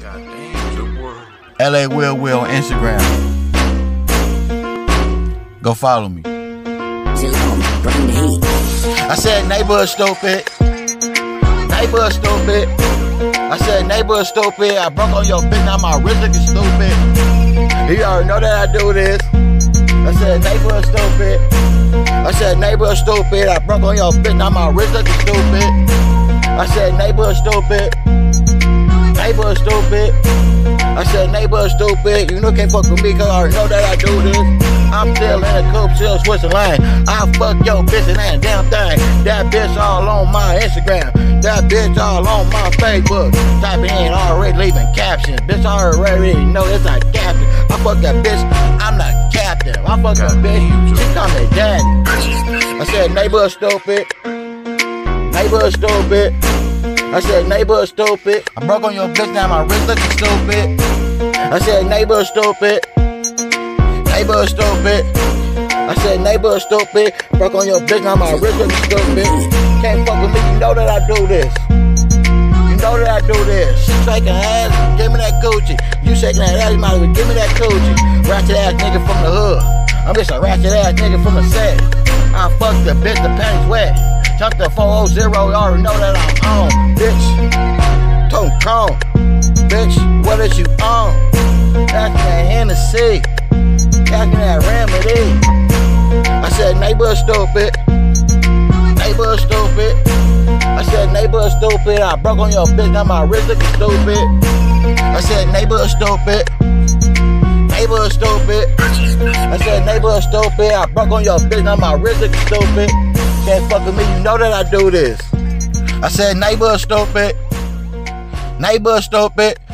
Nflwillwill on Instagram. Go follow me. I said neighborhood stupid. Neighborhood stupid. I said neighborhood stupid. I broke on your bitch, now my wrist looking stupid. You already know that I do this. I said neighborhood stupid. I said neighborhood stupid. I broke on your bitch, now my wrist looking stupid. I said neighborhood stupid. Neighborhood stupid. I said neighborhood stupid. You know can't fuck with me cause I already know that I do this. I'm still in a coupe, still switching lane. I fuck your bitch and ain't a damn thing. That bitch all on my Instagram. That bitch all on my Facebook. Type in already leaving captions. Bitch I already know it's a captain. I fuck that bitch, I'm not captain. I fuck that bitch, she call me daddy. I said neighborhood stupid. Neighborhood stupid. I said neighborhood stupid. I broke on your bitch, now my wrist looking stupid. I said neighborhood stupid. Neighborhood stupid. I said neighborhood stupid. Broke on your bitch, now my wrist looking stupid. Can't fuck with me, you know that I do this. You know that I do this. Shaking ass, give me that Gucci. You shaking that ass, you might as well give me that Gucci. Ratchet ass nigga from the hood. I'm just a ratchet ass nigga from the set. I fucked the bitch, the panties wet. Jump the 400, you already know that I'm on, bitch. Tone cone, bitch, what is you on? Asking that Hennessy, asking that remedy. I said neighborhood stupid. Neighborhood stupid. I said neighborhood stupid. I broke on your bitch, now my wrist looking stupid. I said neighborhood stupid. Neighborhood stupid. I said neighborhood stupid. I broke on your bitch, now my wrist looking stupid. Can't fuck with me, you know that I do this. I said neighborhood stupid. Neighborhood stupid.